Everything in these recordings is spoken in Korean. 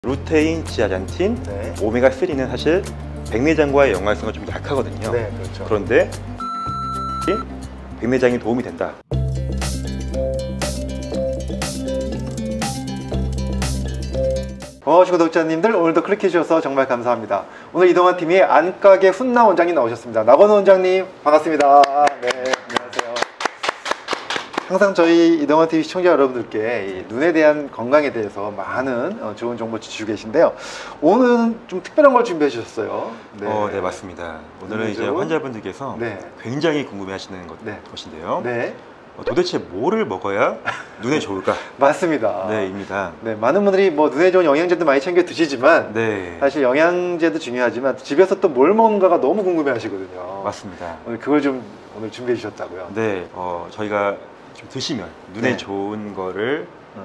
루테인, 지아잔틴, 네. 오메가3는 사실 백내장과의 연관성은 좀 약하거든요. 네, 그렇죠. 그런데 백내장에 도움이 된다. 구독자님들, 오늘도 클릭해 주셔서 정말 감사합니다. 오늘 이동환 TV의 안과계 훈나 원장님 나오셨습니다. 나건우 원장님 반갑습니다. 네, 안녕하세요. 항상 저희 이동환 TV 시청자 여러분들께 이 눈에 대한 건강에 대해서 많은 좋은 정보 주시고 계신데요. 오늘은 좀 특별한 걸 준비해 주셨어요. 네, 맞습니다. 오늘은 이제 환자분들께서 네. 굉장히 궁금해하시는 네. 것인데요. 네. 도대체 뭐를 먹어야 눈에 좋을까? 맞습니다. 네, 입니다. 네, 많은 분들이 뭐 눈에 좋은 영양제도 많이 챙겨 드시지만 네, 사실 영양제도 중요하지만 집에서 또 뭘 먹는가가 너무 궁금해 하시거든요. 맞습니다. 오늘 그걸 좀 오늘 준비해 주셨다고요. 네, 저희가 좀 드시면 눈에 네. 좋은 거를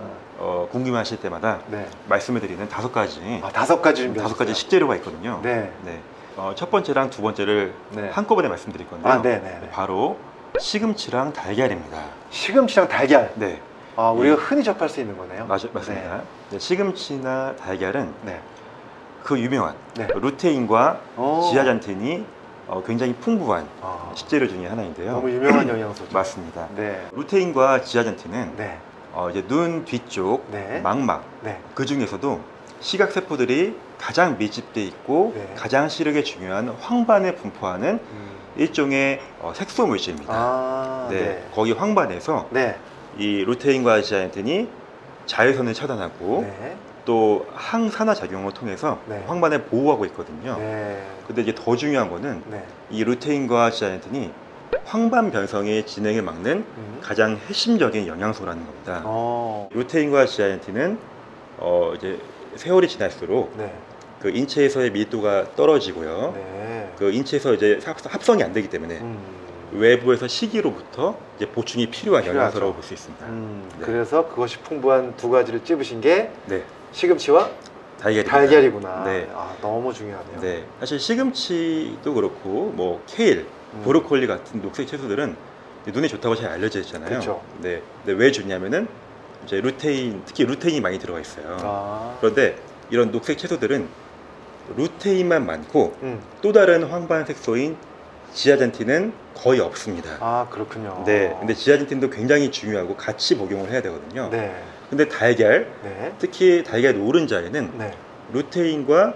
궁금해하실 때마다 네. 말씀을 드리는 5가지, 아, 5가지 준비하셨어요. 5가지 식재료가 있거든요. 네. 네. 첫 번째랑 두 번째를 네. 한꺼번에 말씀드릴 건데요. 아, 네. 바로 시금치랑 달걀입니다. 시금치랑 달걀. 네, 아, 우리가 흔히 접할 수 있는 거네요. 맞습니다. 네, 시금치나 달걀은 네. 그 유명한 네. 루테인과 오. 지아잔틴이 굉장히 풍부한 아, 식재료 중에 하나인데요. 너무 유명한 영양소죠. 맞습니다. 네. 루테인과 지아잔틴은 네. 이제 눈 뒤쪽 네. 망막, 네. 그 중에서도 시각세포들이 가장 밀집돼 있고 네. 가장 시력에 중요한 황반에 분포하는 일종의 색소 물질입니다. 아, 네, 네. 거기 황반에서 네. 이 루테인과 지아잔틴이 자외선을 차단하고 네. 또 항산화 작용을 통해서 네. 황반을 보호하고 있거든요. 네. 근데 이제 더 중요한 거는 네. 이 루테인과 지아잔틴이 황반 변성의 진행을 막는 가장 핵심적인 영양소라는 겁니다. 루테인과 지아잔틴은 이제 세월이 지날수록 네. 그 인체에서의 밀도가 떨어지고요. 네. 그 인체에서 이제 합성이 안 되기 때문에 외부에서 식이로부터 이제 보충이 필요한 필요하죠. 영양소라고 볼 수 있습니다. 네. 그래서 그것이 풍부한 2가지를 찝으신 게 네, 시금치와 달걀이구나. 네. 아, 너무 중요하네요. 네, 사실 시금치도 그렇고 뭐 케일, 브로콜리 같은 녹색 채소들은 눈에 좋다고 잘 알려져 있잖아요. 그렇죠. 네, 근데 왜 좋냐면은 이제 루테인, 특히 루테인이 많이 들어가 있어요. 아. 그런데 이런 녹색 채소들은 루테인만 많고 음. 또 다른 황반 색소인 지아잔틴은 거의 없습니다. 아, 그렇군요. 네, 근데 지아잔틴도 굉장히 중요하고 같이 복용을 해야 되거든요. 네. 근데 달걀, 네. 특히 달걀 노른자에는 네. 루테인과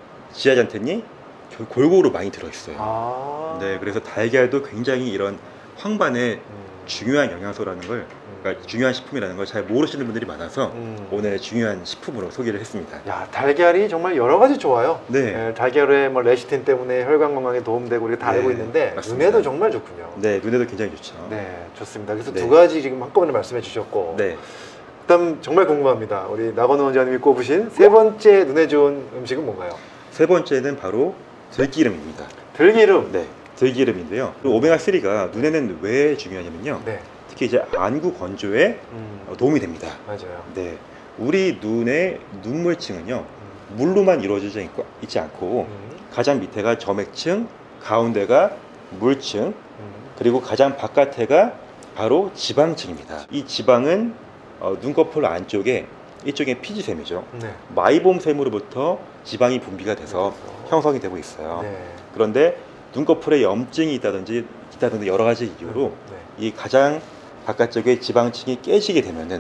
지아잔틴이 골고루 많이 들어있어요. 아. 네, 그래서 달걀도 굉장히 이런 황반의 중요한 영양소라는 걸, 그러니까 중요한 식품이라는 걸 잘 모르시는 분들이 많아서 오늘 중요한 식품으로 소개를 했습니다. 야, 달걀이 정말 여러 가지 좋아요. 네. 달걀에 뭐 레시틴 때문에 혈관 건강에 도움되고 우리가 다 네, 알고 있는데 맞습니다. 눈에도 정말 좋군요. 네, 눈에도 굉장히 좋죠. 네, 좋습니다. 그래서 네. 2가지 지금 한꺼번에 말씀해 주셨고, 네, 그다음 정말 궁금합니다. 우리 나건우 원장님이 꼽으신 3번째 눈에 좋은 음식은 뭔가요? 세 번째는 바로 들기름입니다. 들기름. 네, 들기름인데요. 오메가3가 눈에는 왜 중요하냐면요. 네. 특히 이제 안구 건조에 도움이 됩니다. 맞아요. 네, 우리 눈의 눈물층은요 물로만 이루어져 있지 않고 가장 밑에가 점액층, 가운데가 물층, 그리고 가장 바깥에가 바로 지방층입니다. 이 지방은 눈꺼풀 안쪽에 일종의 피지샘이죠. 네. 마이봄샘으로부터 지방이 분비가 돼서 형성이 되고 있어요. 네. 그런데 눈꺼풀에 염증이 있다든지 여러 가지 이유로 이 가장 바깥쪽에 지방층이 깨지게 되면은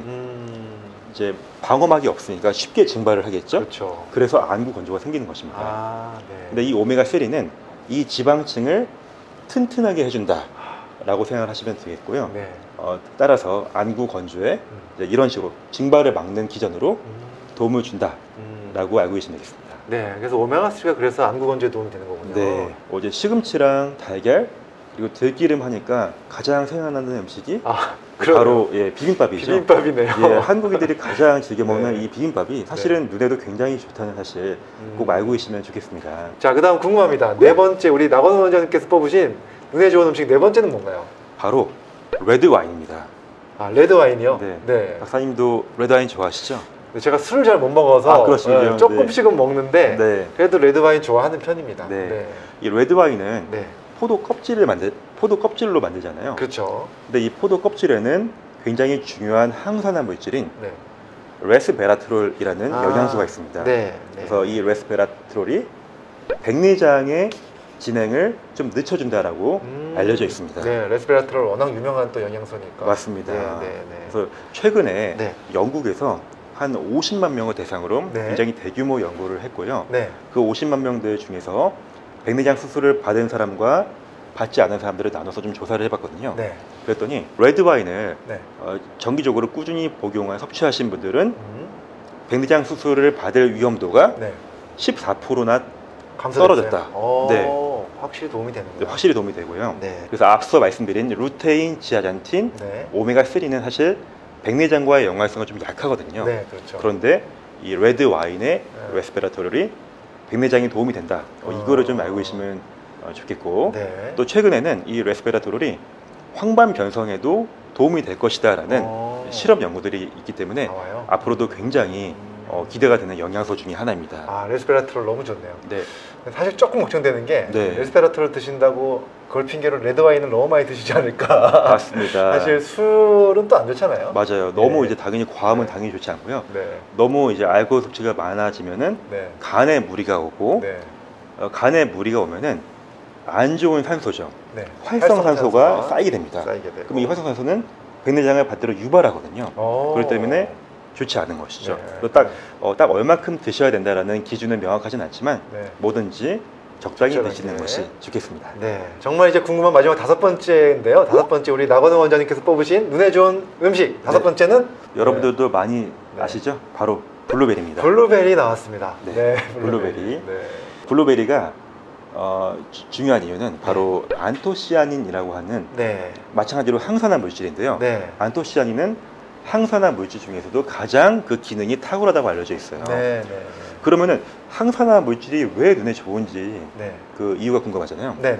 이제 방어막이 없으니까 쉽게 증발을 하겠죠. 그렇죠. 그래서 안구 건조가 생기는 것입니다. 아, 네. 근데 이 오메가3는 이 지방층을 튼튼하게 해준다 라고 생각을 하시면 되겠고요. 네. 따라서 안구 건조에 이제 이런 식으로 증발을 막는 기전으로 도움을 준다 라고 알고 계시면 되겠습니다. 네, 그래서 오메가3가 그래서 안구 건조에 도움이 되는 거군요. 네, 이제 시금치랑 달걀 그리고 들기름 하니까 가장 생각나는 음식이 바로 비빔밥이죠. 비빔밥이네요. 예, 한국인들이 가장 즐겨 먹는 네. 이 비빔밥이 사실은 눈에도 굉장히 좋다는 사실 꼭 알고 계시면 좋겠습니다. 자, 그다음 궁금합니다. 4번째 우리 나건우 원장님께서 뽑으신 눈에 좋은 음식 4번째는 뭔가요? 바로 레드 와인입니다. 아, 레드 와인이요? 네. 네. 박사님도 레드 와인 좋아하시죠? 제가 술을 잘 못 먹어서 그러시군요. 조금씩은 먹는데 네. 그래도 레드 와인 좋아하는 편입니다. 네. 이 레드 와인은 네. 포도 껍질로 만들잖아요. 그렇죠. 근데 이 포도 껍질에는 굉장히 중요한 항산화 물질인 네. 레스베라트롤이라는 영양소가 있습니다. 네. 그래서 이 레스베라트롤이 백내장의 진행을 좀 늦춰준다라고 알려져 있습니다. 네, 레스베라트롤 워낙 유명한 또 영양소니까. 맞습니다. 네. 그래서 최근에 네. 영국에서 한 50만 명을 대상으로 네. 굉장히 대규모 연구를 했고요. 네. 그 50만 명들 중에서 백내장 수술을 받은 사람과 받지 않은 사람들을 나눠서 좀 조사를 해봤거든요. 네. 그랬더니 레드와인을 네. 정기적으로 꾸준히 복용한 섭취하신 분들은 백내장 수술을 받을 위험도가 네. 14%나 감소됐어요? 떨어졌다. 네. 확실히 도움이 되는구나. 확실히 도움이 되고요. 네. 그래서 앞서 말씀드린 루테인, 지아잔틴, 네. 오메가3는 사실 백내장과의 연관성은 좀 약하거든요. 네, 그렇죠. 그런데 이 레드 와인의 레스베라토롤이 백내장에 도움이 된다. 이거를 좀 알고 계시면 좋겠고, 네. 또 최근에는 이 레스베라토롤이 황반 변성에도 도움이 될 것이다라는 실험 연구들이 있기 때문에 나와요? 앞으로도 굉장히 기대가 되는 영양소 중에 하나입니다. 아, 레스베라트롤 너무 좋네요. 네, 사실 조금 걱정되는 게 네. 레스베라트롤 드신다고 그걸 핑계로 레드와인을 너무 많이 드시지 않을까. 맞습니다. 사실 술은 또 안 좋잖아요. 맞아요. 너무 네. 이제 당연히 과음은 당연히 좋지 않고요. 네. 너무 이제 알코올 섭취가 많아지면은 네. 간에 무리가 오고, 네. 간에 무리가 오면은 안 좋은 산소죠. 네. 활성산소가 쌓이게 됩니다. 쌓이게 되고. 그럼 이 활성산소는 백내장을 반대로 유발하거든요. 오. 그렇기 때문에 좋지 않은 것이죠. 네. 그래서 딱 얼마큼 드셔야 된다라는 기준은 명확하진 않지만 네. 뭐든지 적당히 적절하게. 드시는 것이 좋겠습니다. 네, 정말 이제 궁금한 마지막 5번째인데요. 5번째 우리 나건우 원장님께서 뽑으신 눈에 좋은 음식 5번째는 여러분들도 많이 네. 아시죠? 바로 블루베리입니다. 블루베리 나왔습니다. 네, 블루베리. 네. 블루베리가 중요한 이유는 바로 안토시아닌이라고 하는 네. 마찬가지로 항산화 물질인데요. 네. 안토시아닌은 항산화 물질 중에서도 가장 그 기능이 탁월하다고 알려져 있어요. 네. 네. 그러면은 항산화 물질이 왜 눈에 좋은지 네. 그 이유가 궁금하잖아요. 네. 네.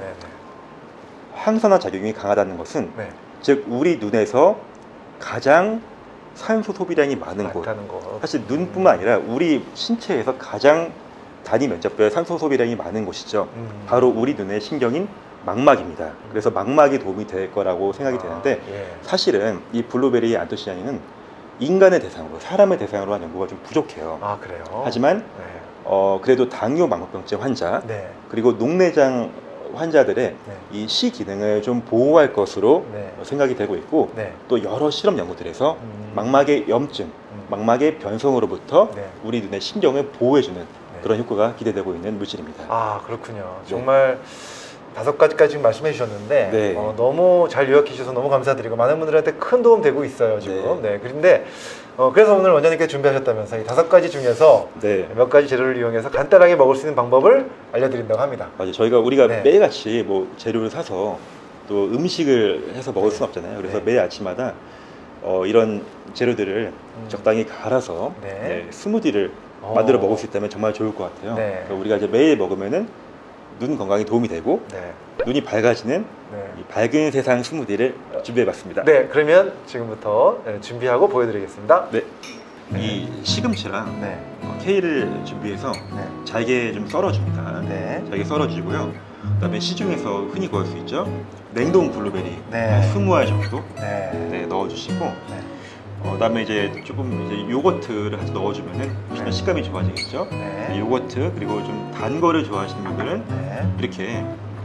항산화 작용이 강하다는 것은 네. 즉 우리 눈에서 가장 산소 소비량이 많은 곳, 많다는 거. 사실 눈뿐만 아니라 우리 신체에서 가장 단위 면적별 산소 소비량이 많은 곳이죠. 바로 우리 눈의 신경인 망막입니다. 그래서 망막이 도움이 될 거라고 생각이 되는데 예. 사실은 이 블루베리 안토시아닌은 인간의 대상으로, 사람의 대상으로 한 연구가 좀 부족해요. 아, 그래요? 하지만 네. 그래도 당뇨 망막병증 환자 네. 그리고 녹내장 환자들의 네. 이 시 기능을 좀 보호할 것으로 네. 생각이 되고 있고 네. 또 여러 실험 연구들에서 망막의 염증, 망막의 변성으로부터 네. 우리 눈의 신경을 보호해주는 그런 효과가 기대되고 있는 물질입니다. 아, 그렇군요. 정말 5가지까지 지금 말씀해 주셨는데 네. 너무 잘 요약해 주셔서 너무 감사드리고 많은 분들한테 큰 도움 되고 있어요 지금. 네. 네. 그런데 그래서 오늘 원장님께 준비하셨다면서 이 5가지 중에서 네. 몇 가지 재료를 이용해서 간단하게 먹을 수 있는 방법을 알려드린다고 합니다. 맞아요. 우리가 네. 매일같이 뭐 재료를 사서 또 음식을 해서 먹을 수는 없잖아요. 그래서 네. 매일 아침마다 이런 재료들을 적당히 갈아서 네. 스무디를 만들어 먹을 수 있다면 정말 좋을 것 같아요. 네. 그러니까 우리가 이제 매일 먹으면은 눈 건강에 도움이 되고 네. 눈이 밝아지는 네. 이 밝은 세상 스무디를 준비해봤습니다. 네, 그러면 지금부터 준비하고 보여드리겠습니다. 네. 이 시금치랑 네. 케일을 준비해서 네. 잘게 좀 썰어줍니다. 네. 잘게 썰어주고요. 그다음에 시중에서 흔히 구할 수 있죠. 냉동 블루베리 네. 한 20알 정도 네. 넣어주시고, 네. 그다음에 이제 조금 이제 요거트를 한 넣어주면은 훨씬 더 식감이 좋아지겠죠. 네. 요거트 그리고 좀 단 거를 좋아하시는 분들은 네. 이렇게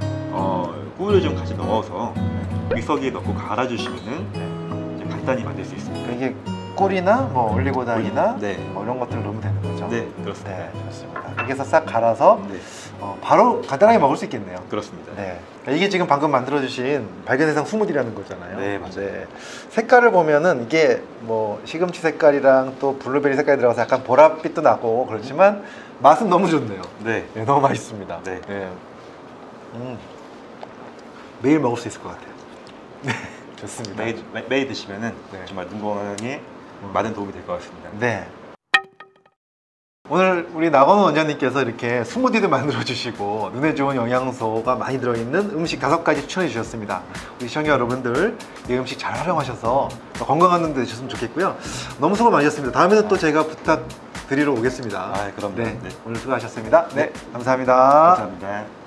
꿀을 좀 같이 넣어서 믹서기에 넣고 갈아주시면은 이제 간단히 만들 수 있습니다. 이게 꿀이나 뭐 올리고당이나 네. 뭐 이런 것들을 넣으면 되는 거죠? 네, 그렇습니다. 네, 좋습니다. 이렇게 해서 싹 갈아서 네, 바로 간단하게 먹을 수 있겠네요. 그렇습니다. 네. 이게 지금 방금 만들어주신 밝은해상 스무디라는 거잖아요. 네, 맞아요. 색깔을 보면은 이게 뭐 시금치 색깔이랑 또 블루베리 색깔이 들어가서 약간 보랏빛도 나고 그렇지만 맛은 너무 좋네요. 네, 네, 너무 맛있습니다. 네. 매일 먹을 수 있을 것 같아요. 네, 좋습니다. 매일 드시면은 네. 정말 눈 건강에 많은 도움이 될 것 같습니다. 네. 오늘 우리 나건우 원장님께서 이렇게 스무디도 만들어 주시고 눈에 좋은 영양소가 많이 들어있는 음식 5가지 추천해 주셨습니다. 우리 시청자 여러분들 이 음식 잘 활용하셔서 건강한 눈 되셨으면 좋겠고요. 너무 수고 많으셨습니다. 다음에도 또 제가 부탁드리러 오겠습니다. 아, 그럼요. 네, 네. 오늘 수고하셨습니다. 네, 감사합니다. 감사합니다.